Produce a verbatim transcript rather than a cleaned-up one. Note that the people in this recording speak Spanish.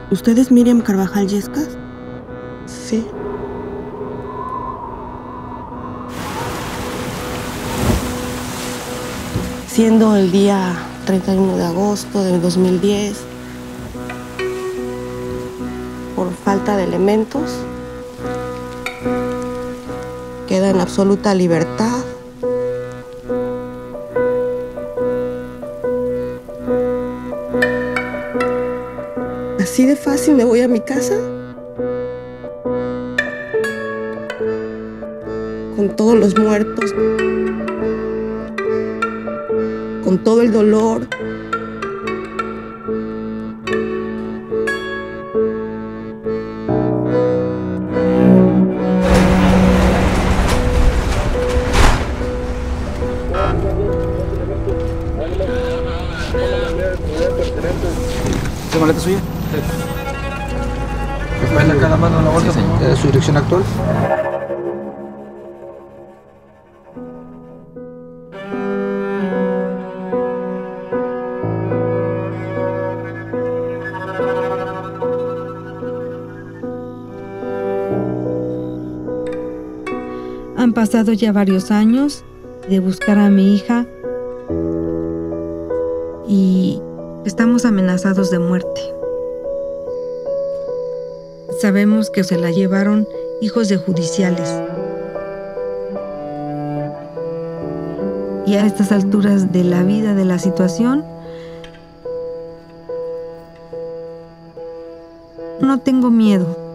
¿Usted es Miriam Carvajal Yescas? Sí. Siendo el día treinta y uno de agosto del dos mil diez, por falta de elementos, queda en absoluta libertad. Así de fácil me voy a mi casa, con todos los muertos, con todo el dolor. ¿Qué maleta suya? Sí. ¿Pueden acá la mano en la bolsa? Sí, señor. ¿Su dirección actual? Han pasado ya varios años de buscar a mi hija y estamos amenazados de muerte. Sabemos que se la llevaron hijos de judiciales. Y a estas alturas de la vida, de la situación, no tengo miedo.